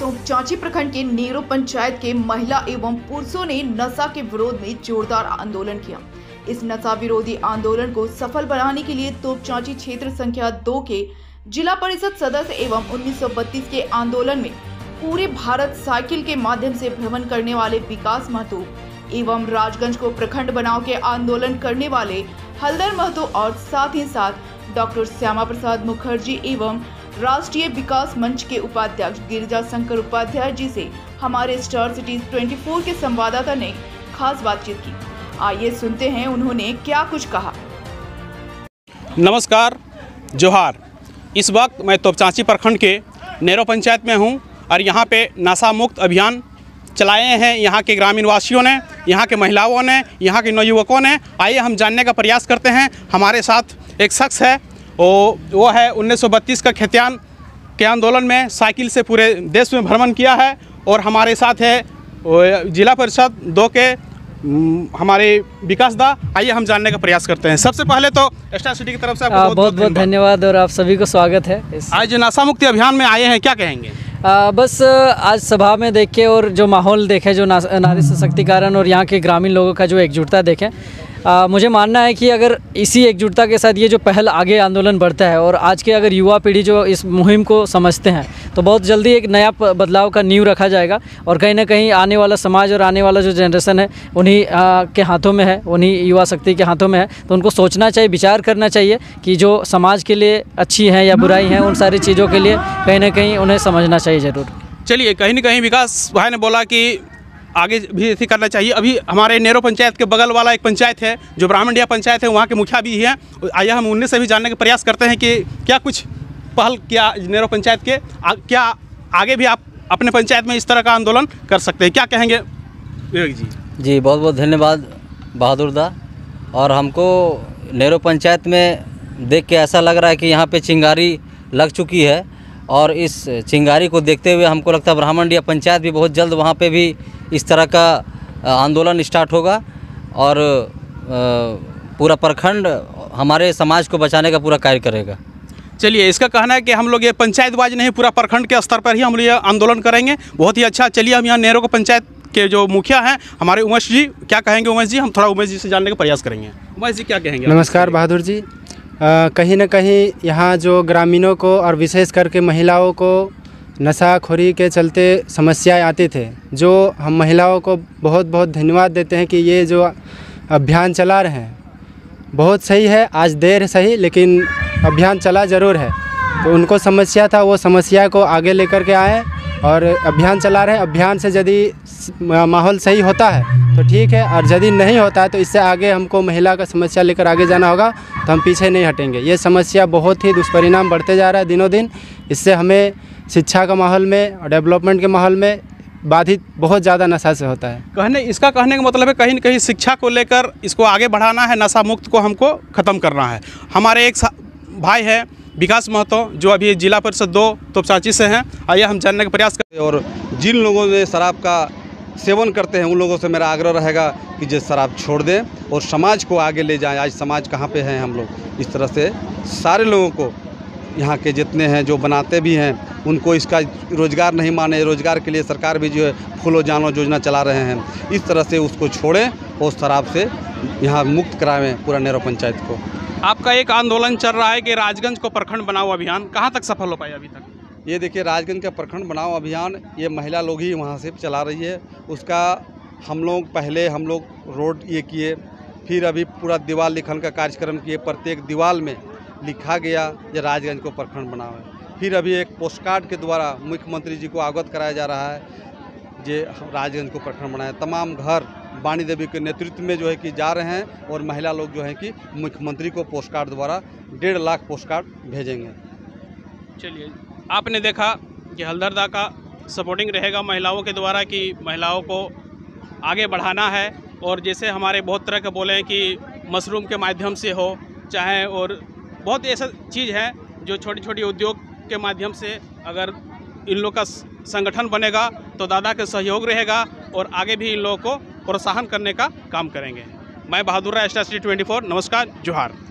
तोपचांची प्रखंड के नेरो पंचायत के महिला एवं पुरुषों ने नशा के विरोध में जोरदार आंदोलन किया। इस नशा विरोधी आंदोलन को सफल बनाने के लिए तोपचांची क्षेत्र संख्या 2 के जिला परिषद सदस्य एवं 1932 के आंदोलन में पूरे भारत साइकिल के माध्यम से भ्रमण करने वाले विकास महतो एवं राजगंज को प्रखंड बनाओ के आंदोलन करने वाले हलधर महतो और साथ ही साथ डॉक्टर श्यामा प्रसाद मुखर्जी एवं राष्ट्रीय विकास मंच के उपाध्यक्ष गिरिजा शंकर उपाध्याय जी से हमारे स्टार सिटी 24 के संवाददाता ने खास बातचीत की। आइए सुनते हैं उन्होंने क्या कुछ कहा। नमस्कार, जोहार। इस वक्त मैं तोपचांची प्रखंड के नेरो पंचायत में हूं और यहां पे नशा मुक्त अभियान चलाए हैं यहाँ के ग्रामीण वासियों ने, यहाँ के महिलाओं ने, यहाँ के नवयुवकों ने। आइए हम जानने का प्रयास करते हैं। हमारे साथ एक शख्स है, वो है 1932 का खेतियान के आंदोलन में साइकिल से पूरे देश में भ्रमण किया है और हमारे साथ है जिला परिषद 2 के हमारे विकास दा। आइए हम जानने का प्रयास करते हैं। सबसे पहले तो स्टार सिटी की तरफ से आपको बहुत बहुत धन्यवाद और आप सभी को स्वागत है। आज नशा मुक्ति अभियान में आए हैं, क्या कहेंगे? बस आज सभा में देखे और जो माहौल देखे, जो नारी सशक्तिकरण और यहाँ के ग्रामीण लोगों का जो एकजुटता देखें, मुझे मानना है कि अगर इसी एकजुटता के साथ ये जो पहल आगे आंदोलन बढ़ता है और आज के अगर युवा पीढ़ी जो इस मुहिम को समझते हैं तो बहुत जल्दी एक नया बदलाव का नींव रखा जाएगा और कहीं ना कहीं आने वाला समाज और आने वाला जो जनरेशन है उन्हीं के हाथों में है, उन्हीं युवा शक्ति के हाथों में है। तो उनको सोचना चाहिए, विचार करना चाहिए कि जो समाज के लिए अच्छी हैं या बुराई हैं, उन सारी चीज़ों के लिए कहीं ना कहीं उन्हें समझना चाहिए ज़रूर। चलिए, कहीं ना कहीं विकास भाई ने बोला कि आगे भी ऐसे करना चाहिए। अभी हमारे नेरो पंचायत के बगल वाला एक पंचायत है जो ब्राह्मणिया पंचायत है, वहाँ के मुखिया भी हैं। आइए हम उनसे से भी जानने का प्रयास करते हैं कि क्या कुछ पहल किया नेरो पंचायत के, क्या आगे भी आप अपने पंचायत में इस तरह का आंदोलन कर सकते हैं, क्या कहेंगे विवेक जी? जी बहुत बहुत धन्यवाद बहादुर दा। और हमको नेरो पंचायत में देख के ऐसा लग रहा है कि यहाँ पे चिंगारी लग चुकी है और इस चिंगारी को देखते हुए हमको लगता है ब्राह्मणिया पंचायत भी बहुत जल्द वहाँ पे भी इस तरह का आंदोलन स्टार्ट होगा और पूरा प्रखंड हमारे समाज को बचाने का पूरा कार्य करेगा। चलिए, इसका कहना है कि हम लोग ये पंचायतवाज नहीं, पूरा प्रखंड के स्तर पर ही हम लोग ये आंदोलन करेंगे। बहुत ही अच्छा। चलिए, हम यहाँ नेरो को पंचायत के जो मुखिया हैं हमारे उमेश जी, क्या कहेंगे उमेश जी? हम थोड़ा उमेश जी से जानने का प्रयास करेंगे। उमेश जी क्या कहेंगे? नमस्कार बहादुर जी। कहीं ना कहीं यहाँ जो ग्रामीणों को और विशेष करके महिलाओं को नशाखोरी के चलते समस्याएं आती थे, जो हम महिलाओं को बहुत बहुत धन्यवाद देते हैं कि ये जो अभियान चला रहे हैं बहुत सही है। आज देर सही लेकिन अभियान चला ज़रूर है। तो उनको समस्या था, वो समस्या को आगे लेकर के आए और अभियान चला रहे हैं। अभियान से यदि माहौल सही होता है तो ठीक है, और यदि नहीं होता है तो इससे आगे हमको महिला का समस्या लेकर आगे जाना होगा, तो हम पीछे नहीं हटेंगे। ये समस्या बहुत ही दुष्परिणाम बढ़ते जा रहा है दिनों दिन। इससे हमें शिक्षा का माहौल में और डेवलपमेंट के माहौल में बाधित बहुत ज़्यादा नशा से होता है। इसका कहने का मतलब है कहीं न कहीं शिक्षा को लेकर इसको आगे बढ़ाना है, नशा मुक्त को हमको ख़त्म करना है। हमारे एक भाई है विकास महतो जो अभी जिला परिषद 2 तोपचांची से हैं। आइए हम जानने का प्रयास करें। और जिन लोगों ने शराब का सेवन करते हैं उन लोगों से मेरा आग्रह रहेगा कि जो शराब छोड़ दें और समाज को आगे ले जाएं। आज समाज कहाँ पे हैं हम लोग, इस तरह से सारे लोगों को यहाँ के जितने हैं जो बनाते भी हैं उनको इसका रोज़गार नहीं माने। रोज़गार के लिए सरकार भी जो है फूलो जानो योजना चला रहे हैं। इस तरह से उसको छोड़ें और शराब से यहाँ मुक्त कराएं पूरा नेरो पंचायत को। आपका एक आंदोलन चल रहा है कि राजगंज को प्रखंड बनाओ अभियान, कहाँ तक सफल हो पाया अभी तक? ये देखिए, राजगंज का प्रखंड बनाओ अभियान ये महिला लोग ही वहाँ से चला रही है। उसका हम लोग रोड ये किए, फिर अभी पूरा दीवार लिखन का कार्यक्रम किए। प्रत्येक दीवार में लिखा गया ये राजगंज को प्रखंड बनाओ है। फिर अभी एक पोस्ट कार्ड के द्वारा मुख्यमंत्री जी को अवगत कराया जा रहा है ये राजगंज को प्रखंड बनाया। तमाम घर वाणी देवी के नेतृत्व में जो है कि जा रहे हैं और महिला लोग जो है कि मुख्यमंत्री को पोस्ट कार्ड द्वारा 1.5 लाख पोस्ट कार्ड भेजेंगे। चलिए, आपने देखा कि हलधर दा का सपोर्टिंग रहेगा महिलाओं के द्वारा कि महिलाओं को आगे बढ़ाना है। और जैसे हमारे बहुत तरह के बोले हैं कि मशरूम के माध्यम से हो चाहे, और बहुत ऐसा चीज़ है जो छोटी छोटी उद्योग के माध्यम से अगर इन लोग का संगठन बनेगा तो दादा का सहयोग रहेगा और आगे भी इन लोगों को प्रोत्साहन करने का काम करेंगे। मैं बहादुर राय, स्टार सिटी 24। नमस्कार, जोहार।